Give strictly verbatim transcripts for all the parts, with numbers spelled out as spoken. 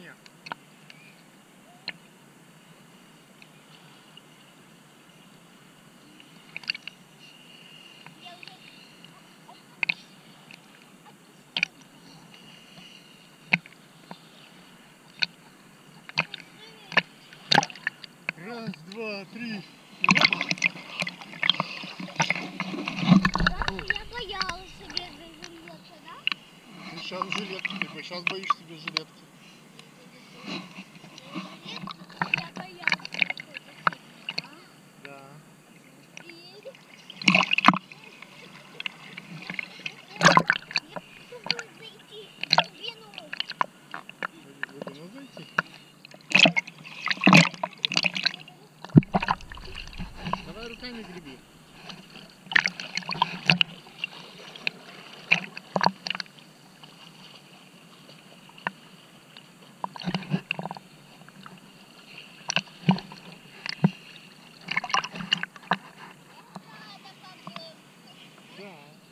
мне. Раз, два, три. Я боялась себе без жилетки, да? Ты сейчас в жилетке, ты сейчас боишься без жилетки. Я боялась какой-то сильный, а? Да. Теперь... Я попробую зайти в глубину. В глубину зайти? Давай руками греби. Да.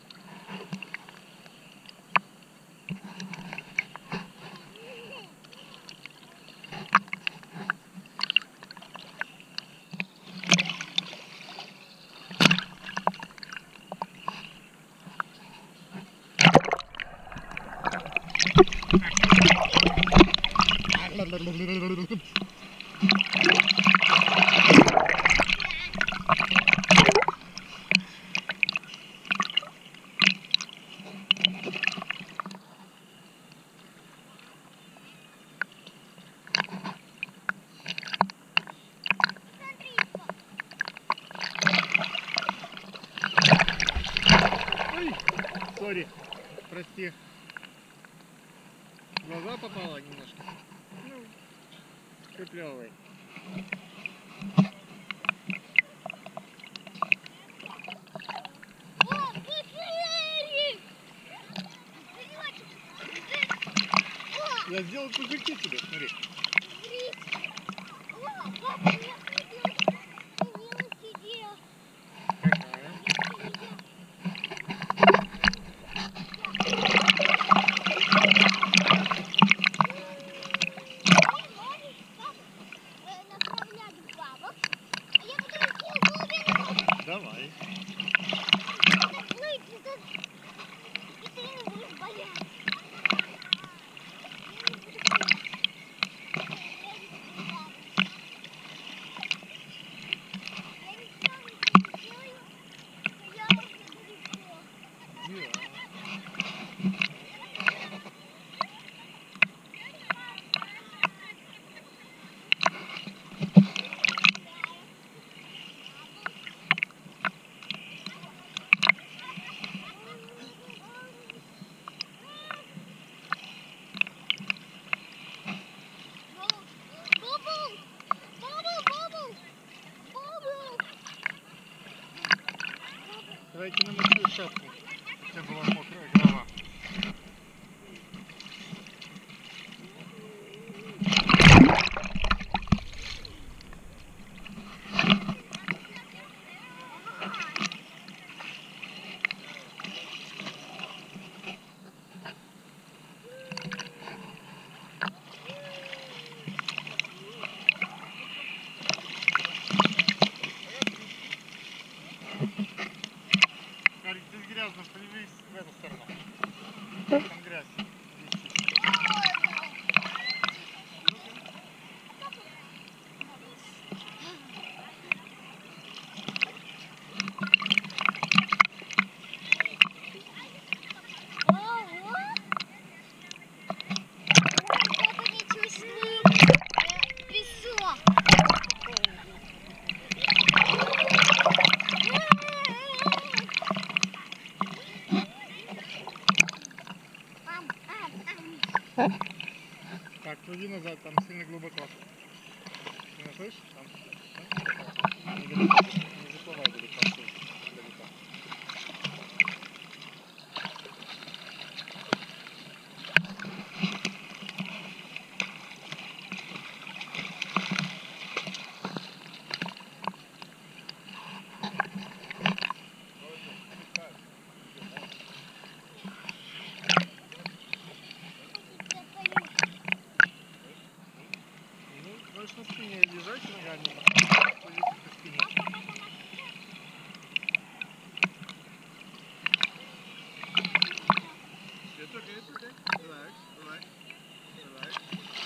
Ой, сори, прости. В глаза попало немножко. Ну, куплёвый. О, Гарик! Я сделал пузырьки тебе, смотри. О, папа, я хотела на велосипеде. Какая? Направляли бабок, а я буду идти в глубину. Давай. Надо плыть, и тут и ты не будешь бояться. Я не буду бояться. Я не буду бояться. Я ничего не делаю, но я уже далеко. Да. Давайте намочу шапку, чтобы была мокрая голова. Гарик, здесь грязно, повернись в эту сторону. Там грязь. Здесь чисто. Папа не чувствует э, песок. Ам, ам, ам. Так, плыви назад, там сильно глубоко. Ты нас слышишь? Там. Да? Недалеко. Не заплывай далеко. Далеко. на спине лежать ногами. Лежите по спине. It's okay, it's okay. Relax, relax, relax.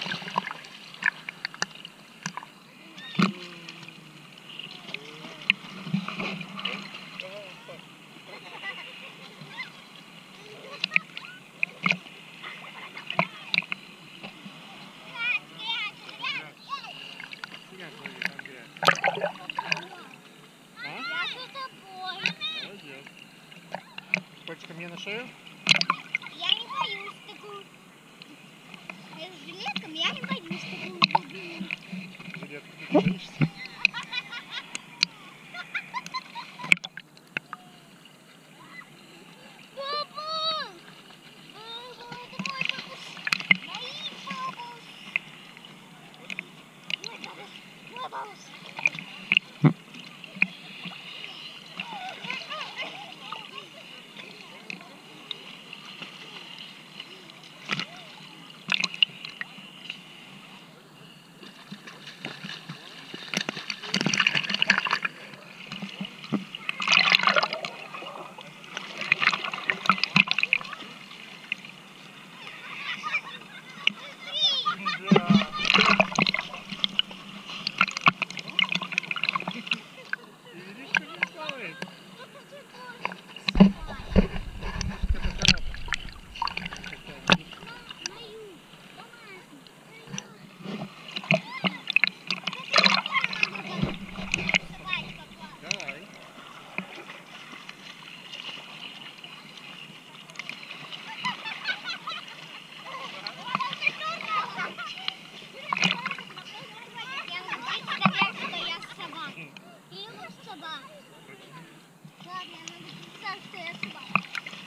Снег, смотри, там грязь. А? Я за тобой. Молодец. Хочешь ко мне на шею? Я не боюсь такую. Я с жилетком, я не боюсь такую глубину. Жилетку ты не боишься? Папа! Папа, это мой бабус. Мои бабус. Мой бабус. Мой бабус. Да. Ты видишь, как он плавает? Это коробка. Такая, видишь? Мою. Давай. Я представляю, что я собака. Ты любишь собак? Ладно, я могу представить, что я собака.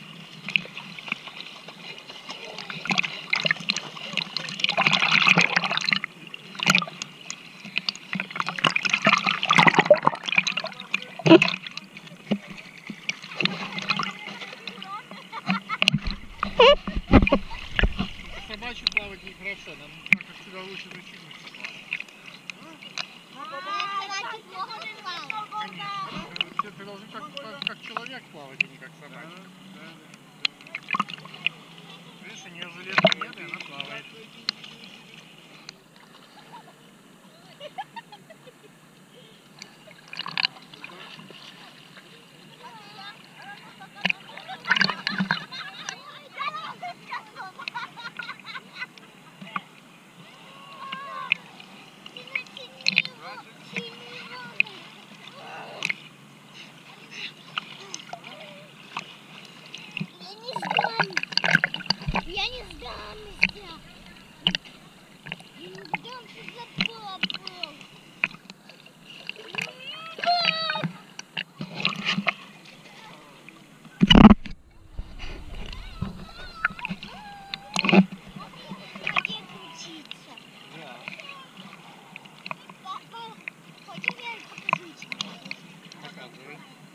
Собачьи плавать нехорошо. Нам как всегда лучше защитницы плавать. Собаки плохо плавают. Конечно. Вообще ты должен как, как, как человек плавать, а не как собачка. Видишь, у нее жилетки нет, и она плавает. Я не сдамся. Я не сдамся за папу. Где крутиться? Да. Папа, хочешь я покажу тебе? Показывай.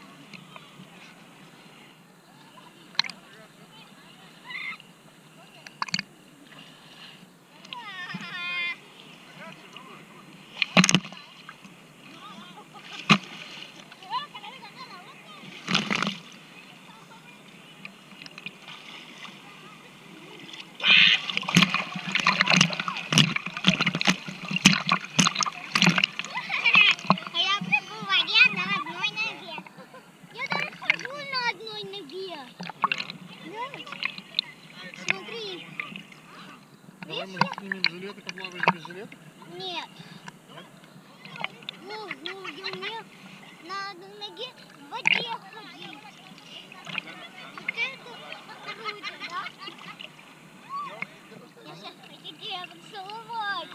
А я прыгаю в воде на одной ноге. Я даже хожу на одной ноге. Да? Смотри. Давай, Видишь, может, снимем жилет и поплаваешь без жилета? я- Нет. Ну, ну, я умею на одной ноге в воде ходить. Вот это круто, да? Я сейчас хочу тебя поцеловать.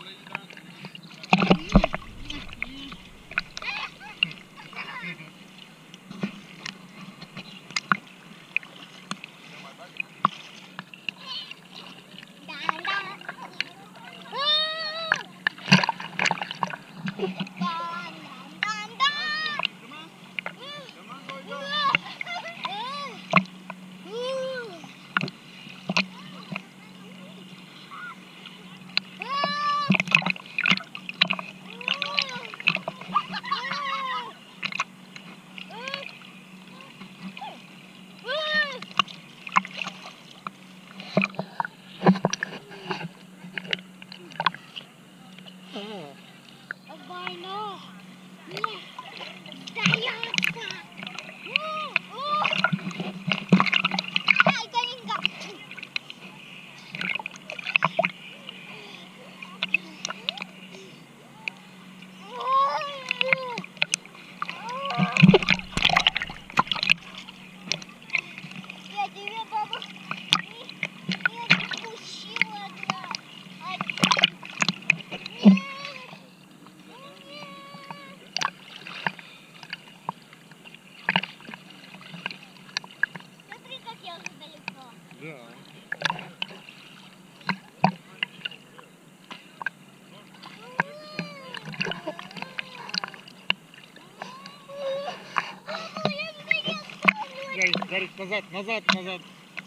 Гарик, назад, назад, назад.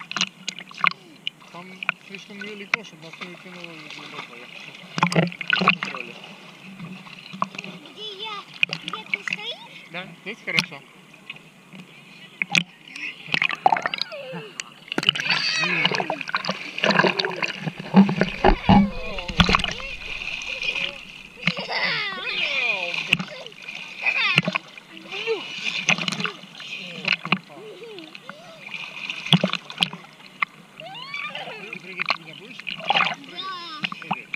Там слишком велико, чтобы нас не тянуло глубоко. Я хочу контроля. Где я? Где ты стоишь? Да, здесь хорошо. Прыгать меня будешь? Да. Прыгай.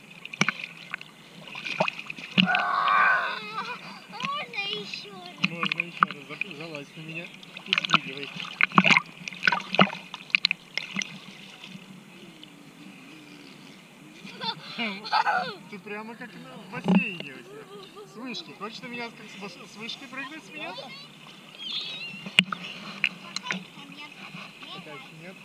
Можно еще раз? Можно еще раз. Зап- Залазь на меня и спрыгивай. Ты прямо как на- в бассейне у тебя. С вышки. Хочешь на меня как с бас- с вышки прыгнуть с меня? Нет. Пока еще нет.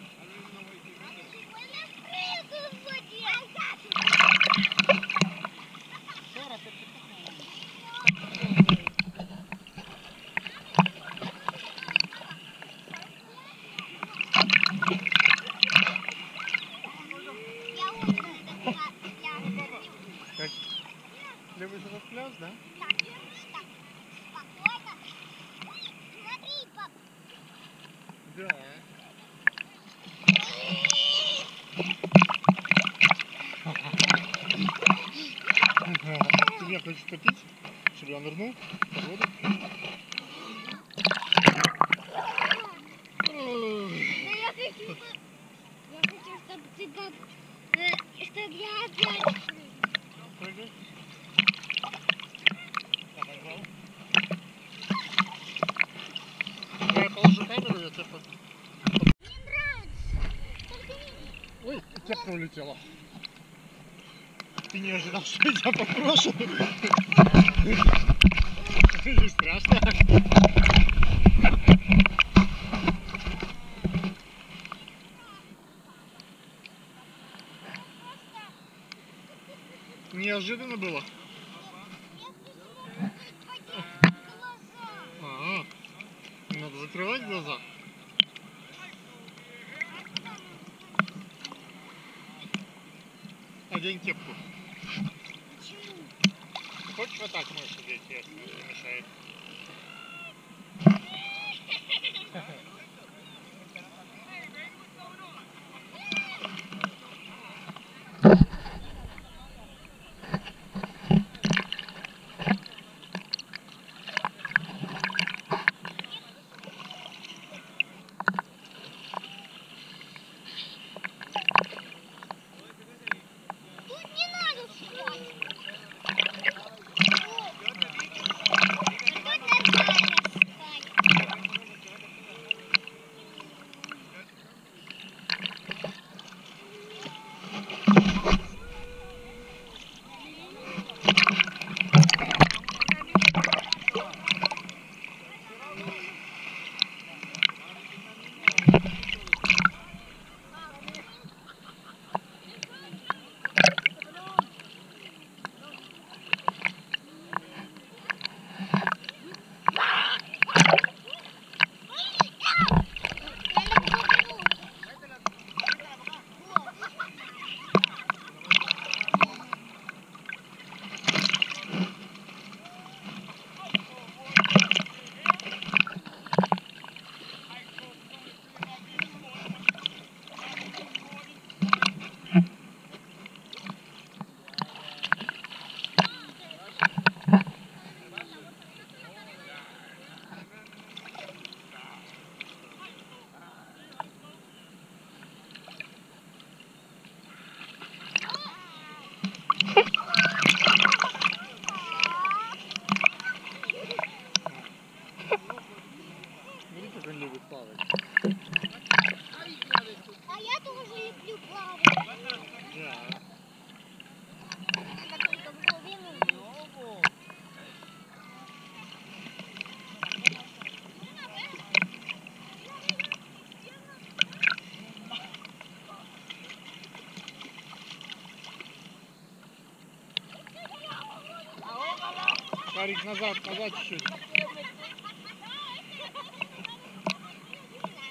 Я уже на этот пляж. Как? Любишь этот пляж, да? Так, так, спокойно. Смотри, пап. Да. Ты меня хочешь топить? Чтобы я нырнул под воду? Да я хочу, я хочу, чтобы ты, пап, э, чтобы я опять прыгнул. Прыгай. Я поймал. Я положу камеру, я тебя под... Мне нравится. Только не... Ой, кепка улетела. Ты не ожидал, что я тебя попрошу? Не страшно? Неожиданно было. А, надо закрывать глаза. Одень кепку. Почему? Хочешь вот так можешь одеть, если не мешает. Тут не надо спать. Тут нормально спать. Смотри, как он любит плавать. А я тоже люблю плавать. Да. Надо только в глубину. Гарик, назад, назад чуть-чуть.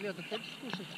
София, ты хочешь скушать?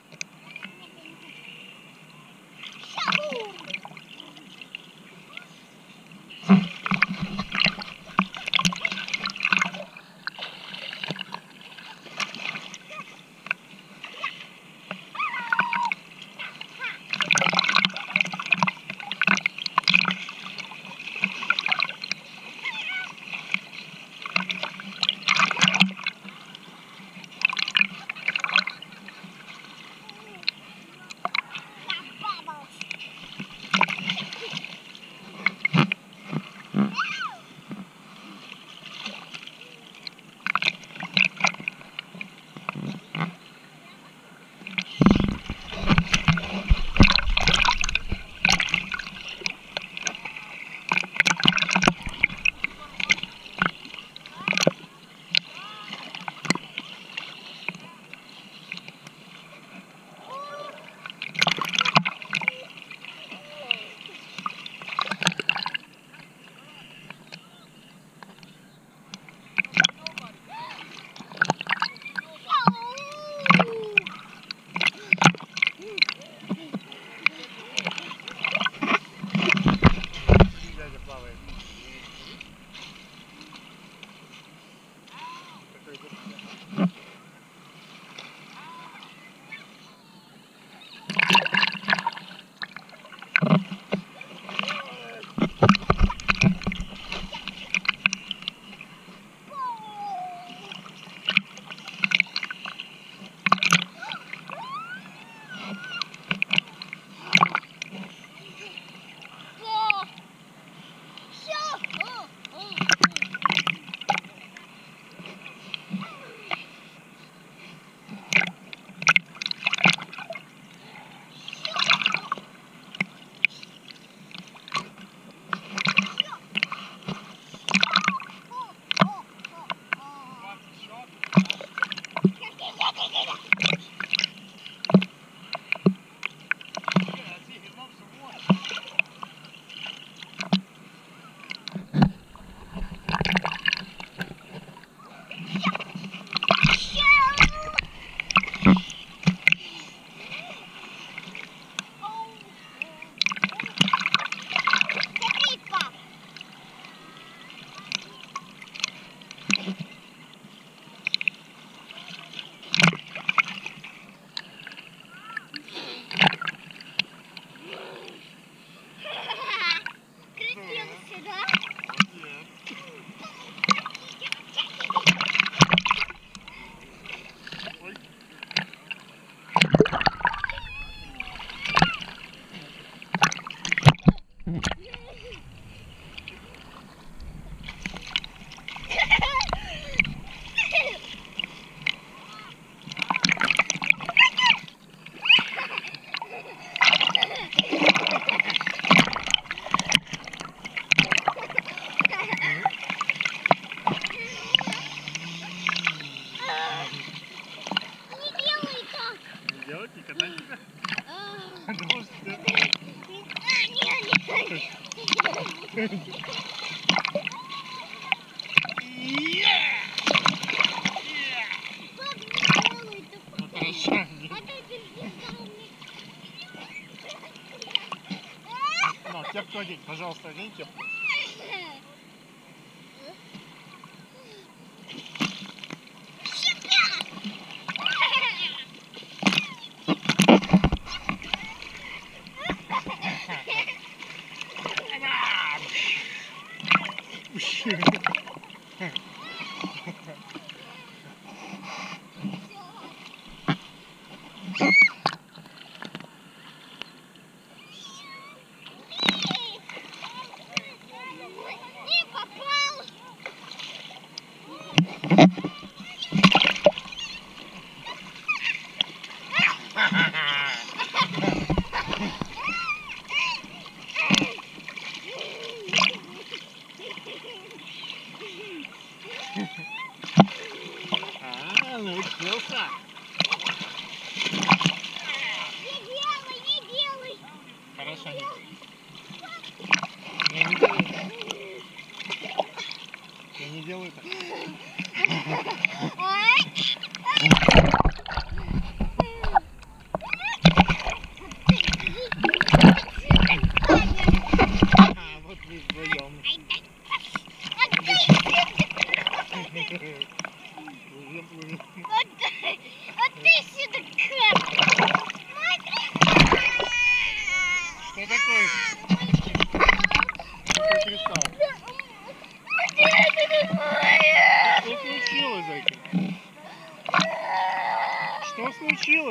Дядя плавает. Какой дядя? Делать и катать тебя? Думал, что ты... Ну хорошо. Ну, кепку одень, пожалуйста, одень кепку. А, научился. Не делай, не делай. Хорошо, не Я не делаю так. Я не делаю так. Ой.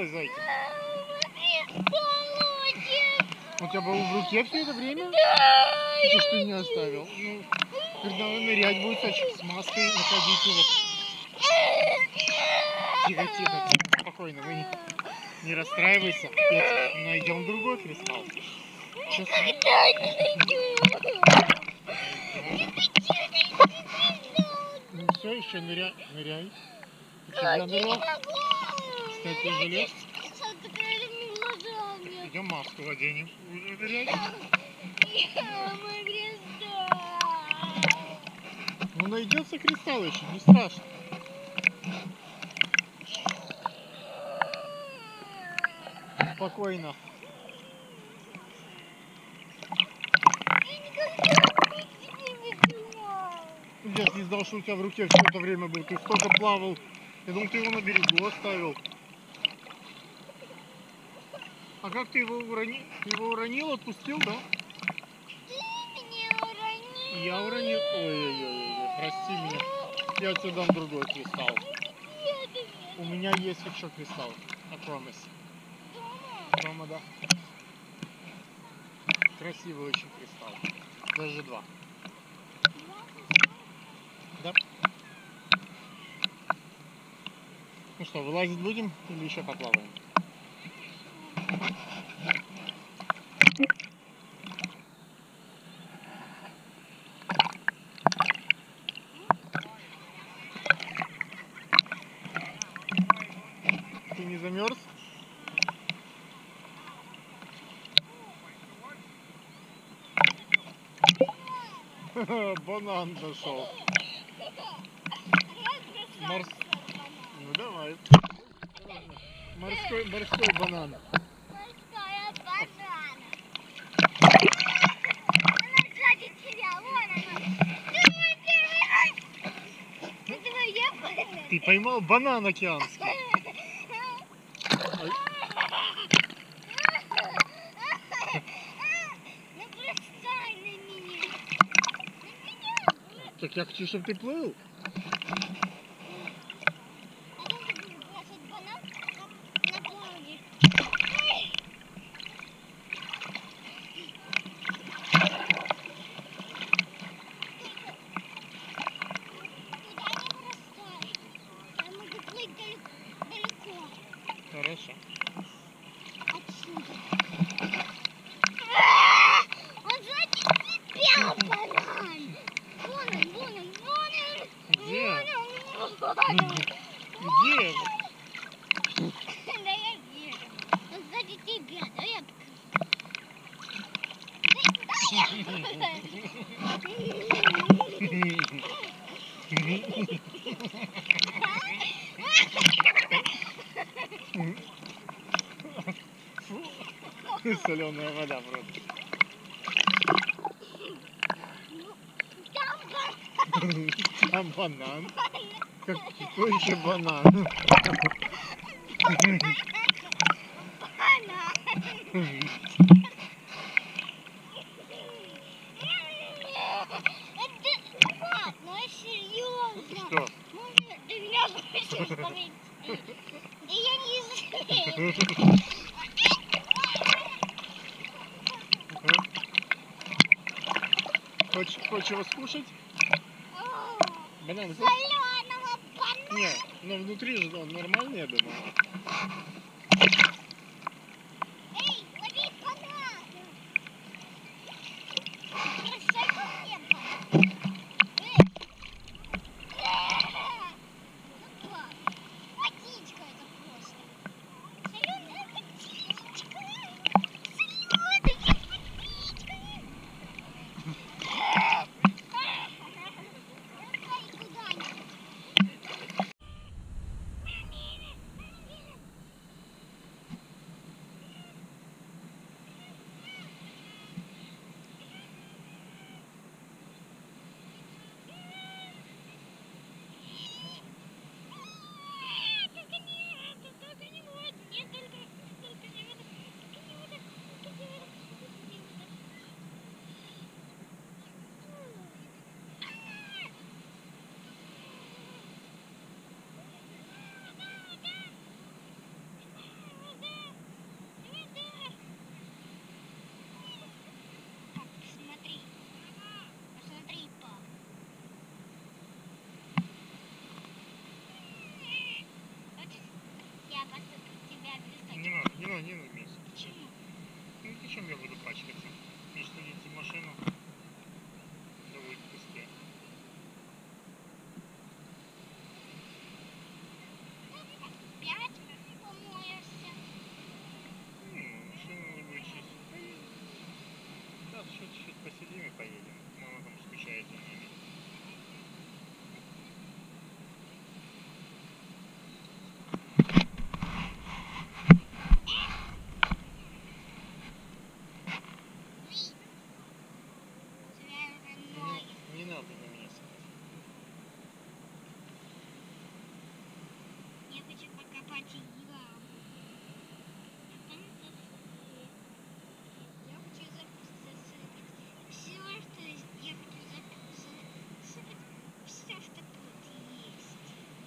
осталось, зайка? У тебя был в руке все это время? Что ж ты не оставил? Ну, когда он нырять будет, с маской находить его. Тихо, тихо, тихо, спокойно, вы не, не расстраивайся. Петь, найдем другой кристалл. Сейчас... Ну все, еще ныряй, ныряй. Ты всегда нырял? Кстати, ты залез? Идем маску оденем. Уже нырять? Ну найдется кристалл еще, не страшно. Спокойно. Я не знал, что у тебя в руке все это время был. Ты столько плавал. Я думал, ты его на берегу оставил. А как ты его уронил? Ты его уронил, отпустил, да? Ты меня уронил. Я уронил. Ой-ой-ой, прости меня. Я тебе дам другой кристалл. У меня есть еще кристалл. I promise. Дома, да. Красивый очень кристалл. Даже два. Да. Ну что, вылазить будем или еще поплаваем? Ты не замерз? Банан дошел. Морс... Ну давай. Морской, морской банан. Морская банана. Она сзади тебя, вон она. Это моя банана. Ты поймал банан океанский. Ой. Ну бросай на меня. Так я хочу, чтобы ты плыл. Хорошо. Он сзади тебя, банан. Вон он, вон он, вон он. Где? Вон он. Где? Да я вижу. Он сзади тебя, да я Соленая вода в рот. Там банан. Как, какой еще банан? Ну серьезно. Что? Можно ты меня хочешь смотреть? Да я не знаю. Хочешь, хочешь его скушать? Банан хочешь? Соленого банана. Не, но внутри же он нормальный, я думаю. Эй, лови банан. Бросай ко мне банан. Эй. Ну класс. Водичка это просто. Соленая водичка. Соленая водичка. Бросай куда-нибудь. один месяц. Почему? Ну зачем я буду пачкаться? Если садиться в машину, то будет быстрее. Пять помоешься. Ну, машину вы будете чистить. Сейчас чуть-чуть посидим и поедем. Мама там скучает за нами. Не, не надо на меня садиться. Я хочу покопать яму. Я хочу засыпать все, что я хочу засыпать все, что тут есть.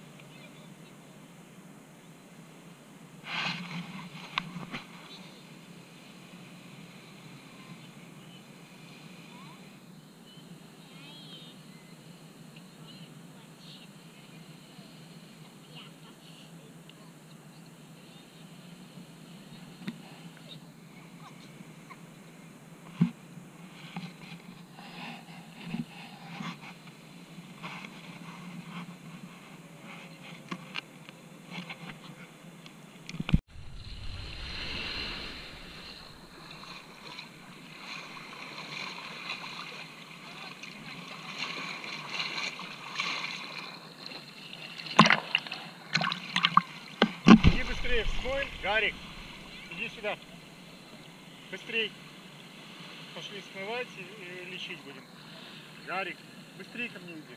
Иди быстрее, смой. Гарик, иди сюда. Быстрей. Пошли смывать и, и лечить будем. Гарик, быстрее ко мне иди.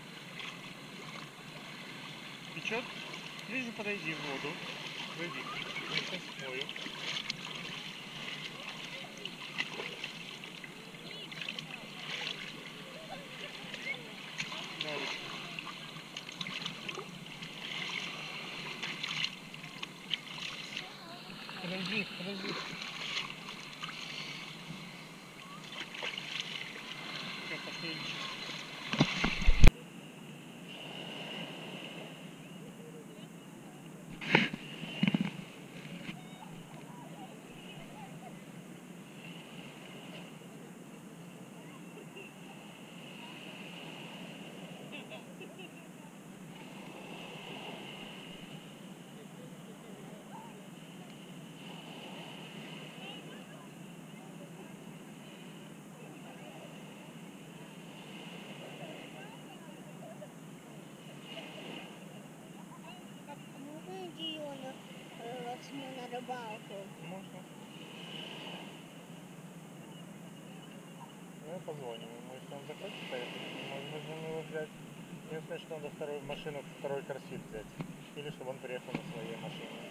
Течет? Ближе подойди в воду. Зайди. Я сейчас смою. Гарик. Подожди, подожди. Все, пошли лечить. Можно Диону возьму на рыбалку? Можно. Ну, позвоним ему, если он захочет поехать. Можем его взять. Единственное, что надо вторую машину, второй корсит взять. Или чтобы он приехал на своей машине.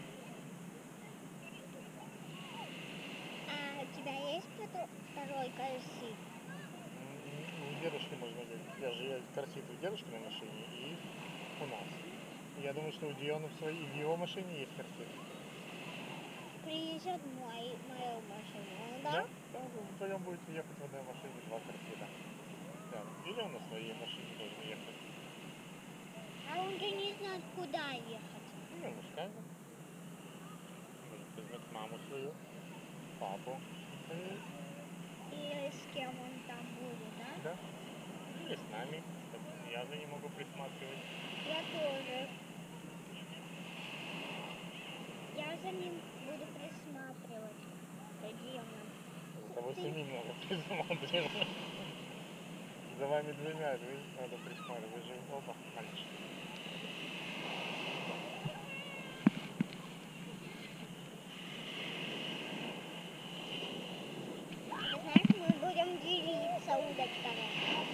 А у тебя есть второй корсит? У дедушки можно взять. Я же я корсит у дедушки на машине и у нас. Я думаю, что у Диона в своей, в его машине есть корсит. Принесет мой, мою машину, да? Да? Да, вы вдвоем будете ехать в одной машине, два корсита. Да. Или он на своей машине должен ехать. А он же не знает, куда ехать. Ну, ему скажем. Может возьмет маму свою, папу. И... И с кем он там будет, да? Да. Или с нами. Я за ним могу присматривать. Я тоже. Я за ним буду присматривать. Демон. За тобой самим надо присматривать. За вами двумя надо присматривать. Вы же оба мальчики. Знаешь, мы будем делиться удочками.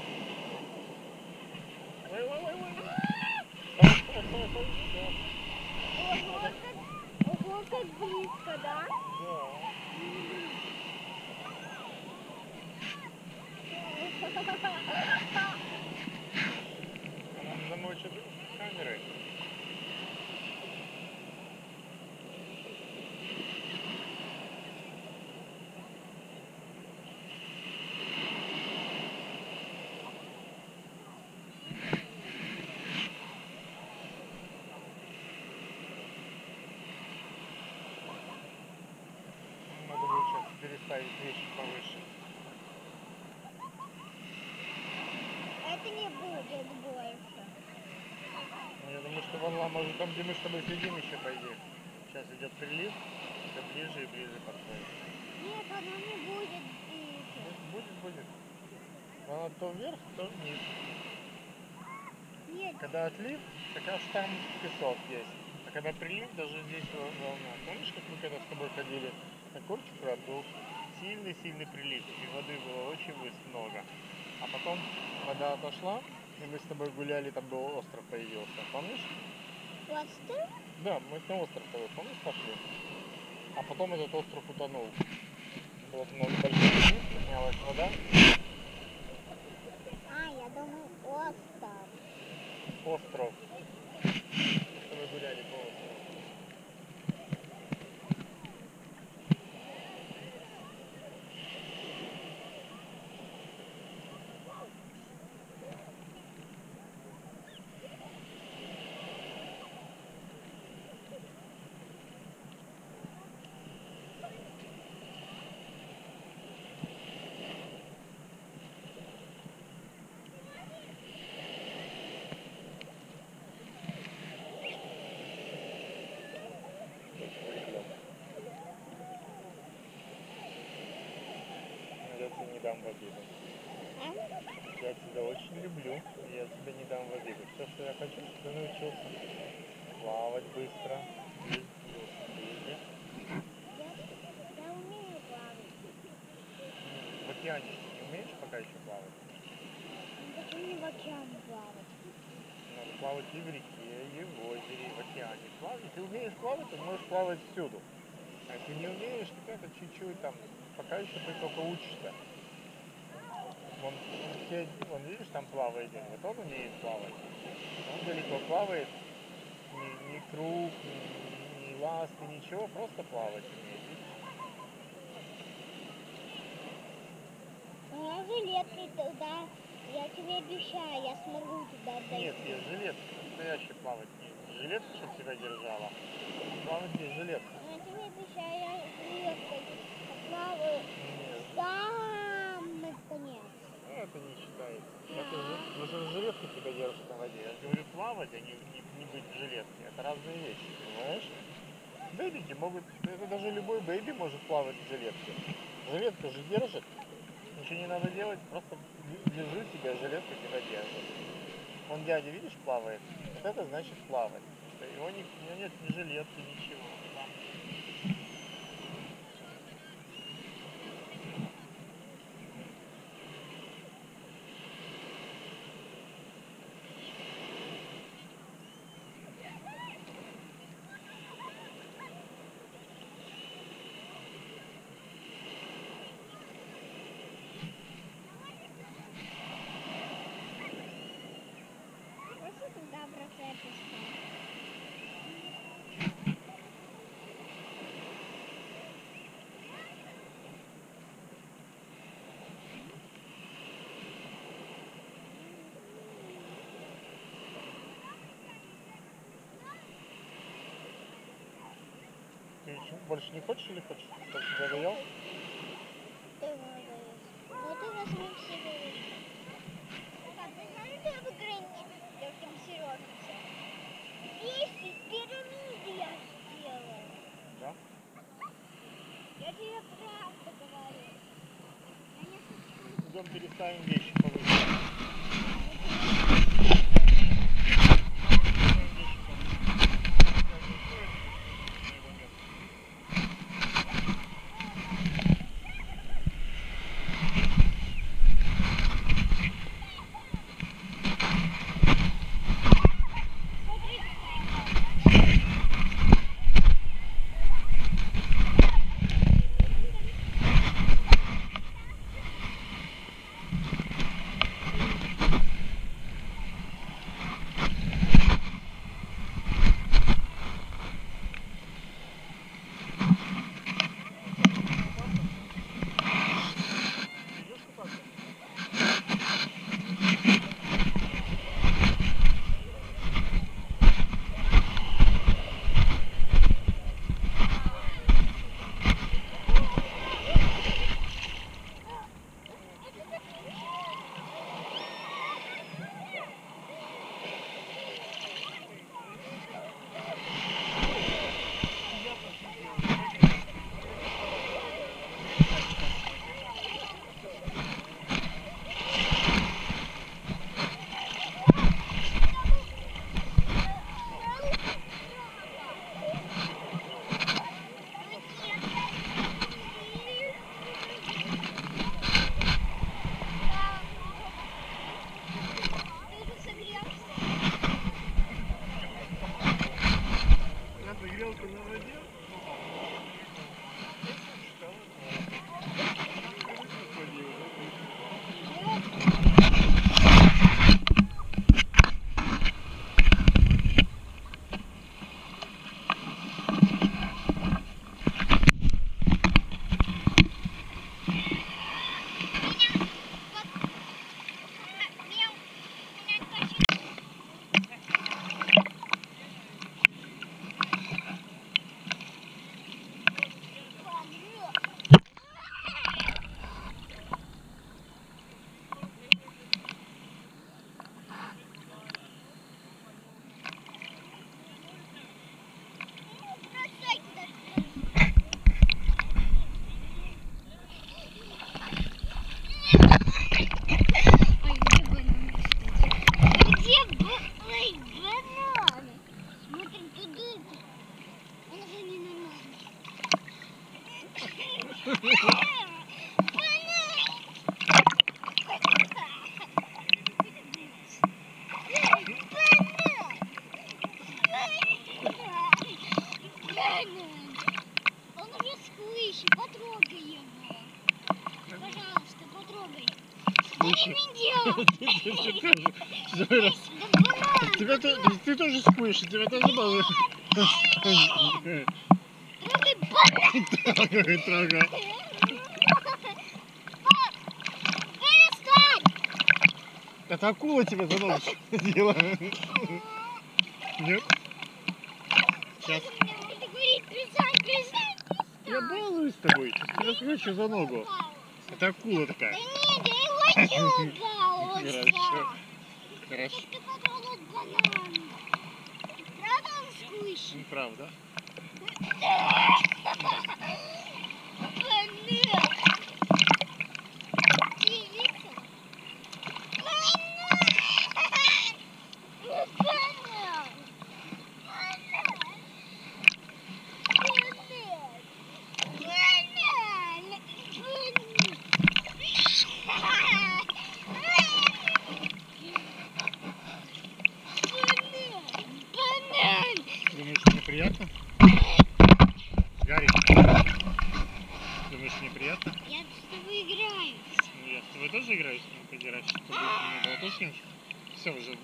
Ой, ой, ой, ой. Ой, ой, ой, ой. Ого, как, ого, как близко, да? Да. Она замочит камерой. переставить вещи повыше. Это не будет больше. Ну, я думаю, что волна может там, где мы с тобой сидим, еще пойдет. Сейчас идет прилив, все ближе и ближе подходит. Нет, оно не будет ближе. Будет, будет. Она то вверх, то вниз. Нет. Когда отлив, как раз там песок есть. А когда прилив, даже здесь волна. Помнишь, как мы когда с тобой ходили на Корчику, был сильный-сильный прилив, и воды было очень много. А потом вода отошла, и мы с тобой гуляли, там был остров появился. Помнишь? Остров? Да, мы на остров тобой, помнишь, пошли? А потом этот остров утонул. Вот на большой прилив, поднялась вода. А, я думаю, остров. Остров. Мы с тобой гуляли по острову. Я тебе не дам в обиду. А? Я тебя очень люблю, и я тебе не дам в обиду. Все, что я хочу, чтобы ты научился плавать быстро, без велосипеде. Я, я умею плавать. В океане ты не умеешь пока еще плавать? Почему не в океане плавать? Надо плавать и в реке, и в озере, и в океане. Плавать, ты умеешь плавать, ты можешь плавать всюду. А если не умеешь, то это чуть-чуть там, пока еще ты только учишься. Вон, все, вон, видишь, там плавает один, вот он умеет плавать. Он далеко плавает, ни, ни круг, ни, ни ласты, ничего, просто плавать умеет, видишь? У меня жилетки туда, я тебе обещаю, я смогу туда дойти. Нет, без жилетки, настоящий плавать. Не жилетка, чтобы тебя держала, плавать без жилетки. Я тебе обещаю, я жилеткой плаваю Нет, самый конец. это не считается. Это же, даже жилетка тебя держит на воде. Я говорю плавать, а не, не, не быть в жилетке. Это разные вещи, понимаешь? Бэбики могут, это даже любой бэби может плавать в жилетке. Жилетка же держит, ничего не надо делать, просто держи себя, жилетка тебя держит. Вон дядя, видишь, плавает, вот это значит плавать. Его не, у него нет ни жилетки, ничего. Просто туда бросай песка. Ты еще больше не хочешь или хочешь? Чтобы тебя доел? Ты молодец. Ну ты возьми себе. Так, вы знаете, я в игре не таким серьезным. десять пирамиды я сделала. Да? Я тебе правду говорю. Я не хочу. Идем переставим вещи повыше. Он уже слышит, потрогай его. Пожалуйста, потрогай. Тебя то, ты тоже сквишь, тебя тоже балуешь. Трогай, трогай. Это акула тебя за ногу схватила. Нет? Сейчас. Я балуюсь с тобой. Сейчас тебя схвачу за ногу. Это акула такая. Да нет, я его баловался. Хорошо. Хорошо. Ты потрогал банан. Правда он сквиш? Неправда. Банан. Ты видел? Банан. Банан. Думаешь, мне приятно? Гарик, думаешь, мне приятно? Я с тобой играю. Ну, я с тобой тоже играю, с ним подирать, что ты будешь меня болтушничать? Все уже.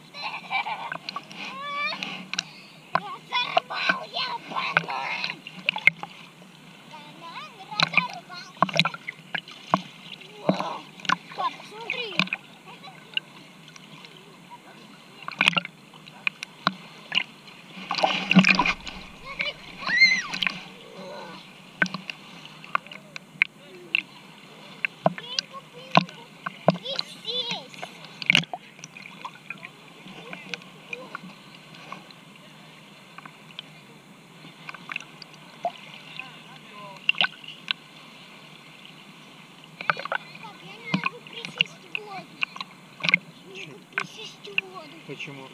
Разорвал я банан. Банан разорвал. О, пап, смотри. Почему?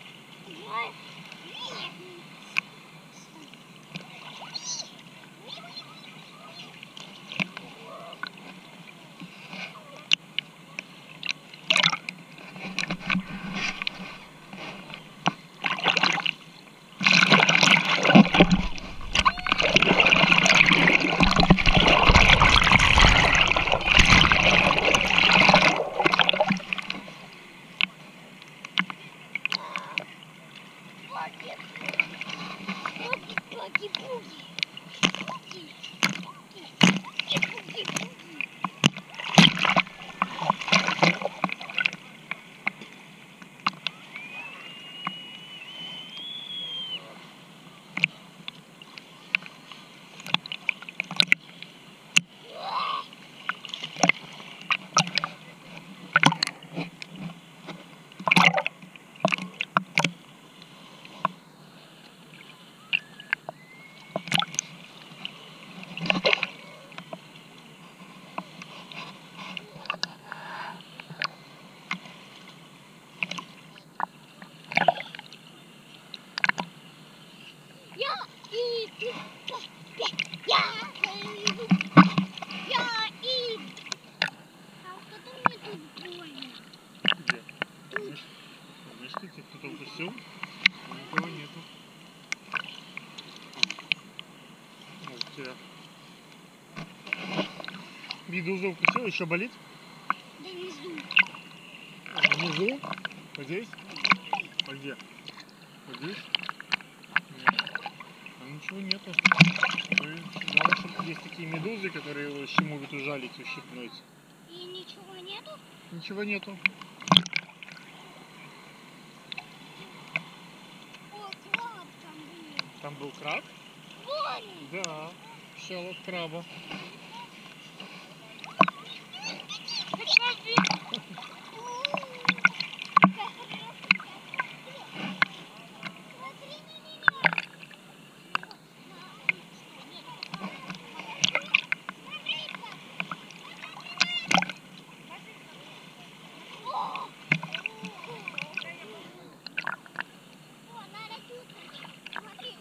Кто-то укусил? Никого нету. Вот тебя. Медуза укусила, еще болит? Да внизу. Внизу? Вот здесь? А где? Вот здесь? Нет. А Ничего нету. То есть, мало что есть такие медузы, которые его еще могут ужалить, ущипнуть. И ничего нету? Ничего нету. О, краб там был. Там был краб? Вон! Да. Шелок краба. Покажи. Смотри на меня. О, надо чувствовать. Смотри.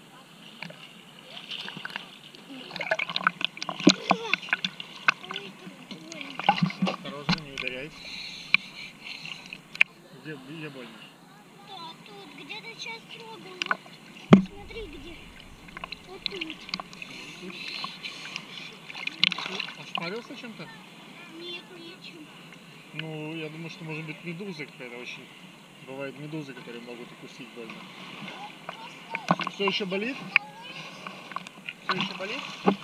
Ой, как больно. Осторожно, не ударяй. Где, где больно? Да, тут где-то сейчас трогал. Вот, смотри, где. Вот тут. Ты ошпарился чем-то? Нет, ничем. Ну, я думаю, что может быть медуза какая-то очень. Бывают медузы, которые могут укусить больно. Все еще болит? Все еще болит?